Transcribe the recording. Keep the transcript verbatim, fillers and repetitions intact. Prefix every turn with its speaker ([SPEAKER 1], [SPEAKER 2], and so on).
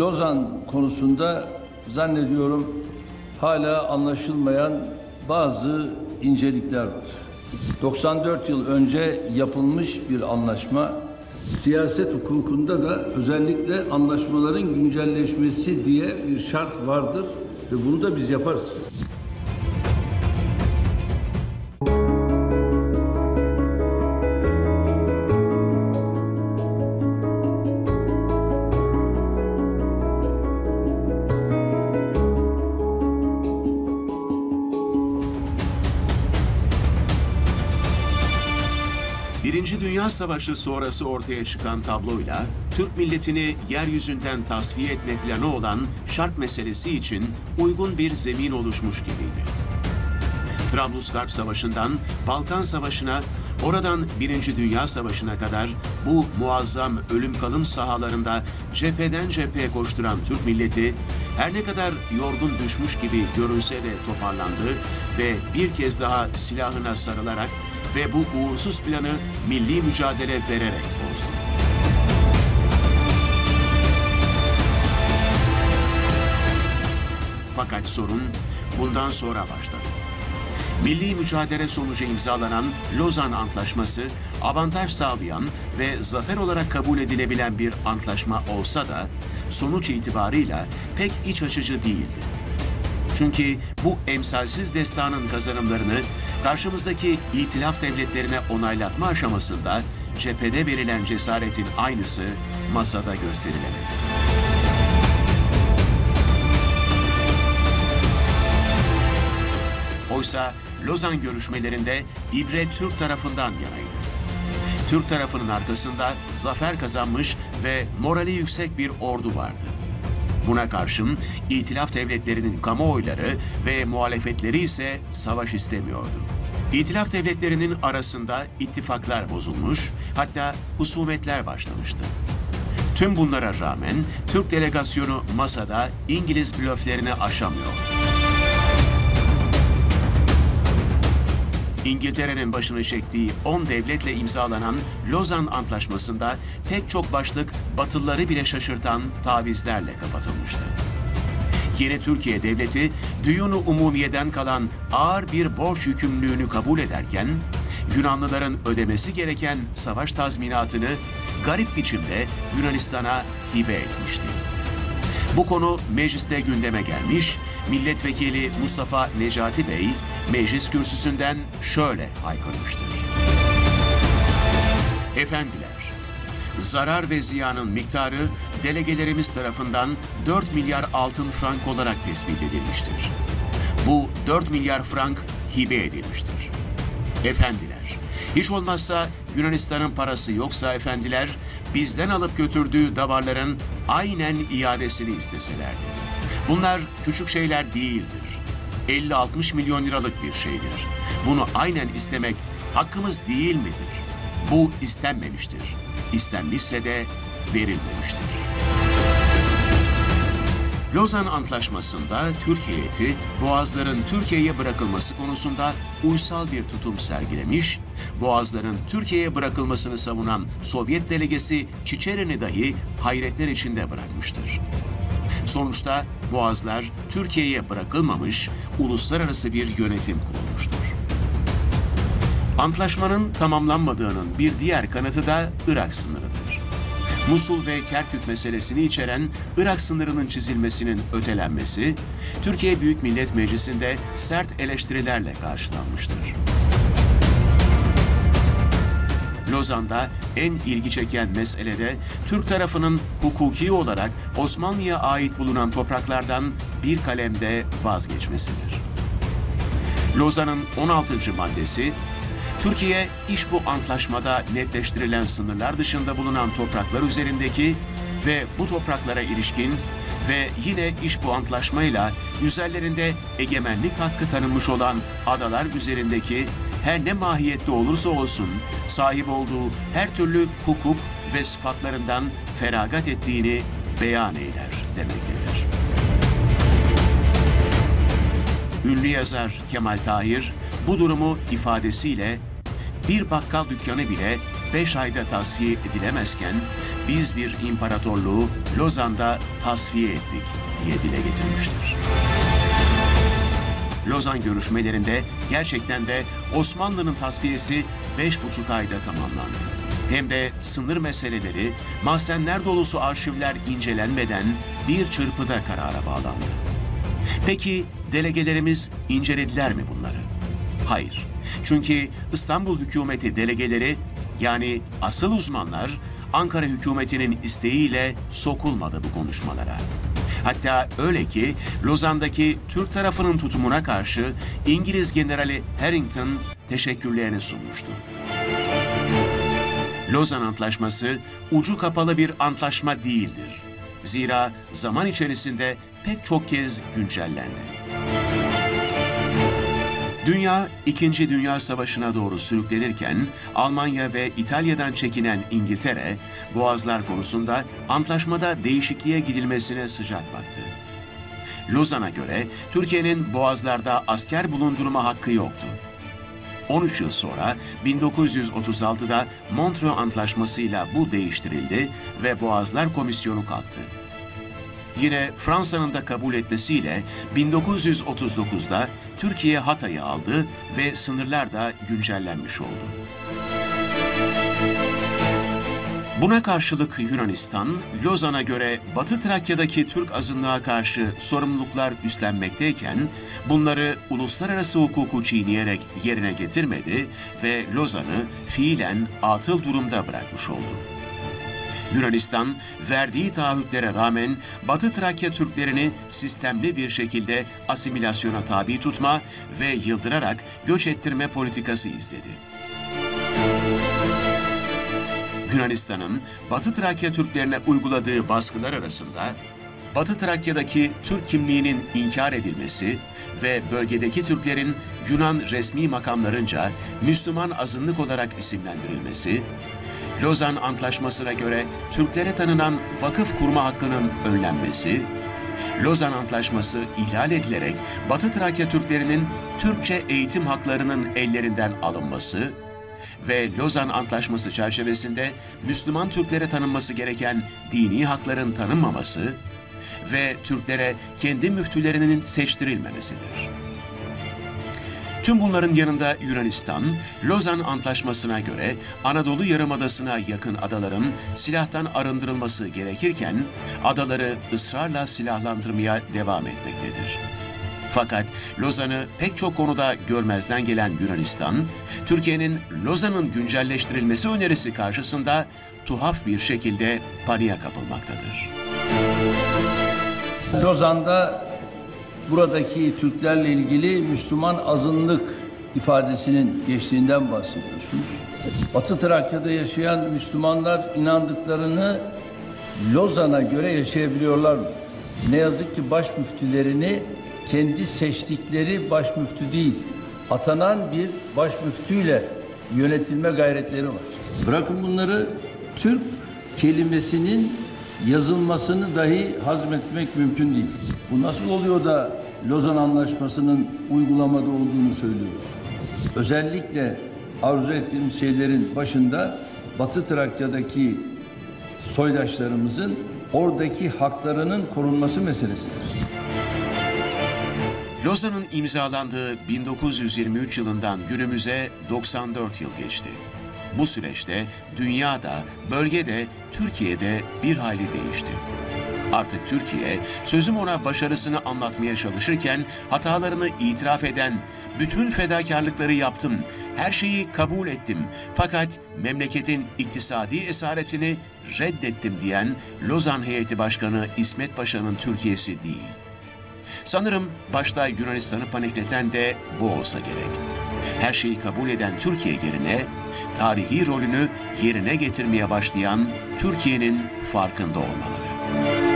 [SPEAKER 1] Lozan konusunda zannediyorum hala anlaşılmayan bazı incelikler var. doksan dört yıl önce yapılmış bir anlaşma, siyaset hukukunda da özellikle anlaşmaların güncelleşmesi diye bir şart vardır ve bunu da biz yaparız.
[SPEAKER 2] Birinci Dünya Savaşı sonrası ortaya çıkan tabloyla Türk milletini yeryüzünden tasfiye etme planı olan şark meselesi için uygun bir zemin oluşmuş gibiydi. Trablusgarp Savaşı'ndan Balkan Savaşı'na, oradan Birinci Dünya Savaşı'na kadar bu muazzam ölüm kalım sahalarında cepheden cepheye koşturan Türk milleti, her ne kadar yorgun düşmüş gibi görünse de toparlandı ve bir kez daha silahına sarılarak ve bu uğursuz planı milli mücadele vererek bozdu. Fakat sorun bundan sonra başladı. Milli mücadele sonucu imzalanan Lozan Antlaşması, avantaj sağlayan ve zafer olarak kabul edilebilen bir antlaşma olsa da sonuç itibarıyla pek iç açıcı değildi. Çünkü bu emsalsiz destanın kazanımlarını karşımızdaki itilaf devletlerine onaylatma aşamasında cephede verilen cesaretin aynısı masada gösterilemedi. Oysa Lozan görüşmelerinde ibre Türk tarafından yanaydı. Türk tarafının arkasında zafer kazanmış ve morali yüksek bir ordu vardı. Buna karşın itilaf devletlerinin kamuoyları ve muhalefetleri ise savaş istemiyordu. İtilaf devletlerinin arasında ittifaklar bozulmuş, hatta husumetler başlamıştı. Tüm bunlara rağmen Türk delegasyonu masada İngiliz blöflerini aşamıyor. İngiltere'nin başını çektiği on devletle imzalanan Lozan Antlaşması'nda pek çok başlık Batılıları bile şaşırtan tavizlerle kapatılmıştı. Yeni Türkiye Devleti, Düyun-u Umumiye'den kalan ağır bir borç yükümlülüğünü kabul ederken, Yunanlıların ödemesi gereken savaş tazminatını garip biçimde Yunanistan'a hibe etmişti. Bu konu mecliste gündeme gelmiş, Milletvekili Mustafa Necati Bey, meclis kürsüsünden şöyle haykırmıştır. Efendiler, zarar ve ziyanın miktarı delegelerimiz tarafından dört milyar altın frank olarak tespit edilmiştir. Bu dört milyar frank hibe edilmiştir. Efendiler, hiç olmazsa Yunanistan'ın parası yoksa efendiler, bizden alıp götürdüğü davarların aynen iadesini isteselerdi. Bunlar küçük şeyler değildir. elli altmış milyon liralık bir şeydir. Bunu aynen istemek hakkımız değil midir? Bu istenmemiştir. İstenmişse de verilmemiştir. Lozan Antlaşması'nda Türk heyeti, boğazların Türkiye'ye bırakılması konusunda uysal bir tutum sergilemiş, boğazların Türkiye'ye bırakılmasını savunan Sovyet delegesi Çiçerin'i dahi hayretler içinde bırakmıştır. Sonuçta boğazlar Türkiye'ye bırakılmamış, uluslararası bir yönetim kurulmuştur. Antlaşmanın tamamlanmadığının bir diğer kanıtı da Irak sınırıdır. Musul ve Kerkük meselesini içeren Irak sınırının çizilmesinin ötelenmesi, Türkiye Büyük Millet Meclisi'nde sert eleştirilerle karşılanmıştır. Lozan'da en ilgi çeken mesele de Türk tarafının hukuki olarak Osmanlı'ya ait bulunan topraklardan bir kalemde vazgeçmesidir. Lozan'ın on altıncı maddesi, Türkiye iş bu antlaşmada netleştirilen sınırlar dışında bulunan topraklar üzerindeki ve bu topraklara ilişkin ve yine iş bu antlaşmayla üzerlerinde egemenlik hakkı tanınmış olan adalar üzerindeki her ne mahiyette olursa olsun sahip olduğu her türlü hukuk ve sıfatlarından feragat ettiğini beyan eyler demektedir. Ünlü yazar Kemal Tahir bu durumu ifadesiyle bir bakkal dükkanı bile beş ayda tasfiye edilemezken biz bir imparatorluğu Lozan'da tasfiye ettik diye dile getirmiştir. Lozan görüşmelerinde gerçekten de Osmanlı'nın tasfiyesi beş buçuk ayda tamamlandı. Hem de sınır meseleleri, mahzenler dolusu arşivler incelenmeden bir çırpıda karara bağlandı. Peki delegelerimiz incelediler mi bunları? Hayır. Çünkü İstanbul hükümeti delegeleri, yani asıl uzmanlar, Ankara hükümetinin isteğiyle sokulmadı bu konuşmalara. Hatta öyle ki Lozan'daki Türk tarafının tutumuna karşı İngiliz Generali Harrington teşekkürlerini sunmuştu. Lozan Antlaşması ucu kapalı bir antlaşma değildir. Zira zaman içerisinde pek çok kez güncellendi. Dünya, İkinci Dünya Savaşı'na doğru sürüklenirken Almanya ve İtalya'dan çekinen İngiltere, Boğazlar konusunda antlaşmada değişikliğe gidilmesine sıcak baktı. Lozan'a göre Türkiye'nin Boğazlar'da asker bulundurma hakkı yoktu. on üç yıl sonra bin dokuz yüz otuz altıda Montreux Antlaşması'yla bu değiştirildi ve Boğazlar Komisyonu kalktı. Yine Fransa'nın da kabul etmesiyle bin dokuz yüz otuz dokuzda Türkiye Hatay'ı aldı ve sınırlar da güncellenmiş oldu. Buna karşılık Yunanistan, Lozan'a göre Batı Trakya'daki Türk azınlığa karşı sorumluluklar üstlenmekteyken, bunları uluslararası hukuku çiğneyerek yerine getirmedi ve Lozan'ı fiilen atıl durumda bırakmış oldu. Yunanistan, verdiği taahhütlere rağmen Batı Trakya Türklerini sistemli bir şekilde asimilasyona tabi tutma ve yıldırarak göç ettirme politikası izledi. Yunanistan'ın Batı Trakya Türklerine uyguladığı baskılar arasında Batı Trakya'daki Türk kimliğinin inkar edilmesi ve bölgedeki Türklerin Yunan resmi makamlarınca Müslüman azınlık olarak isimlendirilmesi, Lozan Antlaşması'na göre Türklere tanınan vakıf kurma hakkının önlenmesi, Lozan Antlaşması ihlal edilerek Batı Trakya Türklerinin Türkçe eğitim haklarının ellerinden alınması ve Lozan Antlaşması çerçevesinde Müslüman Türklere tanınması gereken dini hakların tanınmaması ve Türklere kendi müftülerinin seçtirilmemesidir. Tüm bunların yanında Yunanistan, Lozan Antlaşması'na göre Anadolu Yarımadası'na yakın adaların silahtan arındırılması gerekirken, adaları ısrarla silahlandırmaya devam etmektedir. Fakat Lozan'ı pek çok konuda görmezden gelen Yunanistan, Türkiye'nin Lozan'ın güncelleştirilmesi önerisi karşısında tuhaf bir şekilde paniğe kapılmaktadır.
[SPEAKER 1] Lozan'da buradaki Türklerle ilgili Müslüman azınlık ifadesinin geçtiğinden bahsediyorsunuz. Batı Trakya'da yaşayan Müslümanlar inandıklarını Lozan'a göre yaşayabiliyorlar mı? Ne yazık ki baş müftülerini kendi seçtikleri baş müftü değil, atanan bir baş müftüyle yönetilme gayretleri var. Bırakın bunları, Türk kelimesinin yazılmasını dahi hazmetmek mümkün değil. Bu nasıl oluyor da Lozan Antlaşması'nın uygulamada olduğunu söylüyoruz? Özellikle arzu ettiğimiz şeylerin başında Batı Trakya'daki soydaşlarımızın oradaki haklarının korunması meselesidir.
[SPEAKER 2] Lozan'ın imzalandığı bin dokuz yüz yirmi üç yılından günümüze doksan dört yıl geçti. Bu süreçte dünyada, bölgede, Türkiye'de bir hayli değişti. Artık Türkiye, sözüm ona başarısını anlatmaya çalışırken hatalarını itiraf eden, bütün fedakarlıkları yaptım, her şeyi kabul ettim fakat memleketin iktisadi esaretini reddettim diyen Lozan Heyeti Başkanı İsmet Paşa'nın Türkiye'si değil. Sanırım başta Yunanistan'ı panikleten de bu olsa gerek. Her şeyi kabul eden Türkiye yerine tarihi rolünü yerine getirmeye başlayan Türkiye'nin farkında olmaları.